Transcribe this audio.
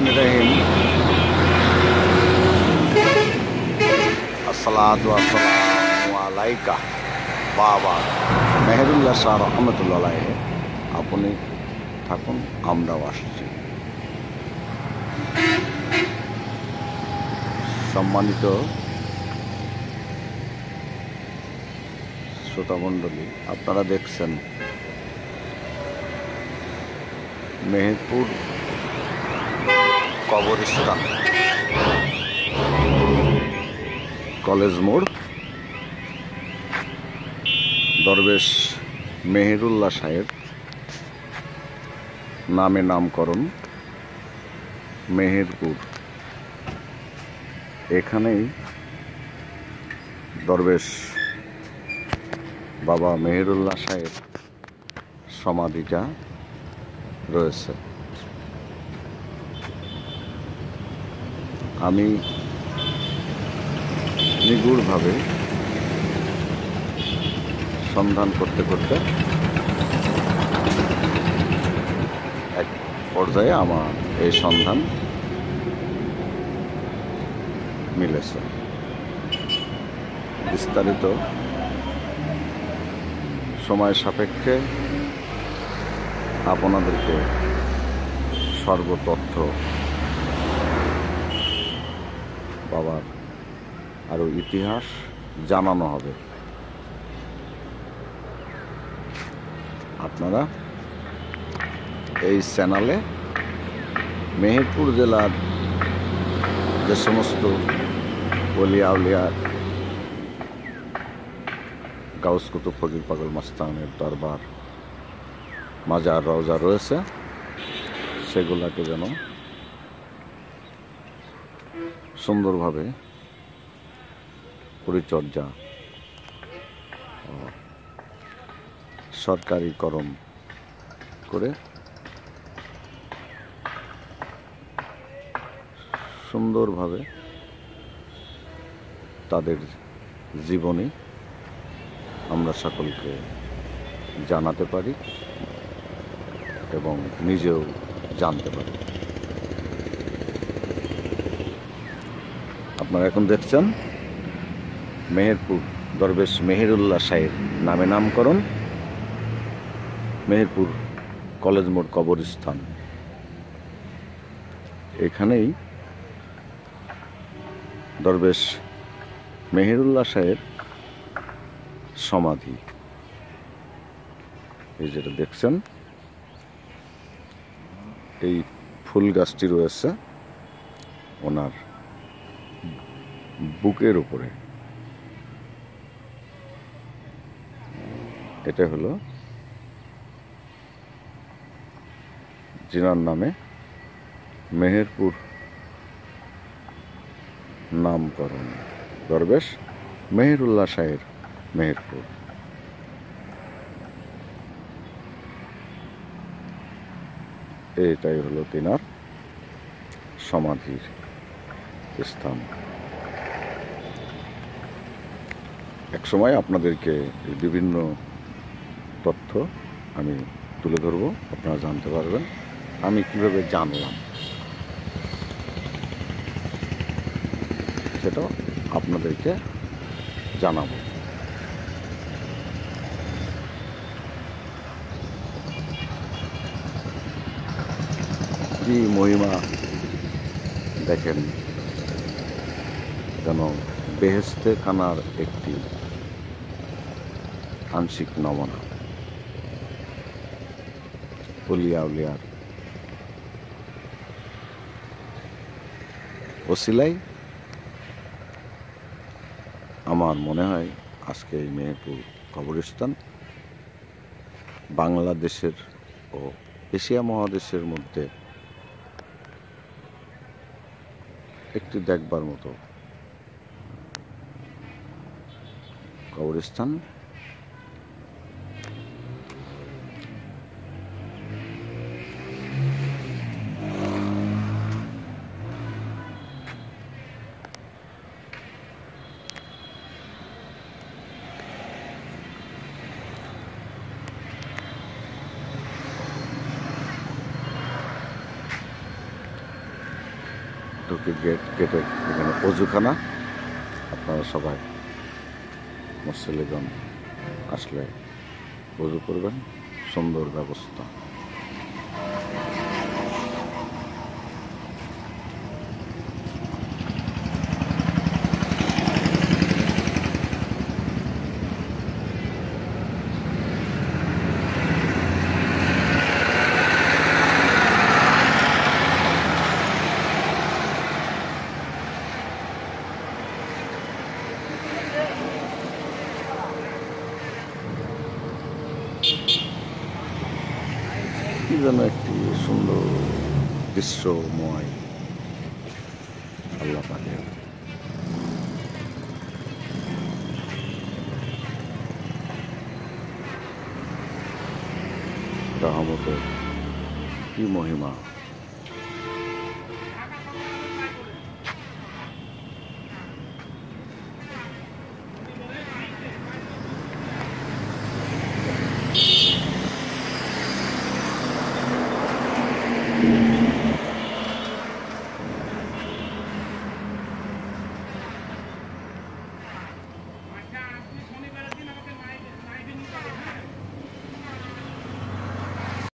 রহিম। আসসালাতু আসসালামু আলাইকা বাবা মেহেরুল্লাহ শাহ রহমতুল্লাহ আলাইহি। আপনি থাকুন, আমরাও আসছি। সম্মানিত শ্রোতামণ্ডলী, আপনারা দেখছেন মেহেরপুর কবরস্থান, কলেজ মোড়, দরবেশ মেহেরুল্লাহ শাহের নামে নামকরণ মেহেরপুর। এখানেই দরবেশ বাবা মেহেরুল্লাহ শাহের সমাধিটা রয়েছে। আমি নিগুড়ভাবে সন্ধান করতে করতে এক পর্যায়ে আমার এই সন্ধান মিলেছে। বিস্তারিত সময় সাপেক্ষে আপনাদেরকে সর্বতথ্য বাবার আরও ইতিহাস জানানো হবে। আপনারা এই চ্যানেলে মেহেরপুর জেলার যে সমস্ত ওলিয়া আউলিয়া, গাউস কুতুব, ফকির পাগল মাস্তানের দরবার, মাজার, রওজা রয়েছে, সেগুলাকে যেন সুন্দরভাবে পরিচর্যা ও সরকারিকরণ করে সুন্দরভাবে তাদের জীবনী আমরা সকলকে জানাতে পারি এবং নিজেও জানতে পারি। আপনারা এখন দেখছেন মেহেরপুর দরবেশ মেহেরুল্লাহ শাহের নামে নামকরণ মেহেরপুর কলেজ মোড় কবরস্থান। এখানেই দরবেশ মেহেরুল্লাহ শাহের সমাধি। এই যেটা দেখছেন, এই ফুল গাছটি রয়েছে ওনার বুকের উপরে। এটা হলো জিনার নামে মেহেরপুর নামকরণ দরবেশ মেহেরুল্লাহ শাহের মেহেরপুর। এটাই হলো তিনার সমাধির স্থান। এক সময় আপনাদেরকে বিভিন্ন তথ্য আমি তুলে ধরবো, আপনারা জানতে পারবেন আমি কিভাবে জানলাম, সেটাও আপনাদেরকে জানাবো। কি মহিমা দেখেন, যেন বেহেশতে খানার একটি আংশিক নমুনা। ওলিয়া উলিয়ার ওসিলাই আমার মনে হয় আজকে এই মেহেরপুর কবরস্থান বাংলাদেশের ও এশিয়া মহাদেশের মধ্যে একটি দেখবার মতো কবরস্থান। ঢুকে গেটের এখানে অজুখানা। আপনারা সবাই মুসল্লিগণ আসলে অজু করবেন, সুন্দর ব্যবস্থা। কি যেন একটি সুন্দর দৃশ্যময় আল্লাহ পাকের রহমতের কি মহিমা।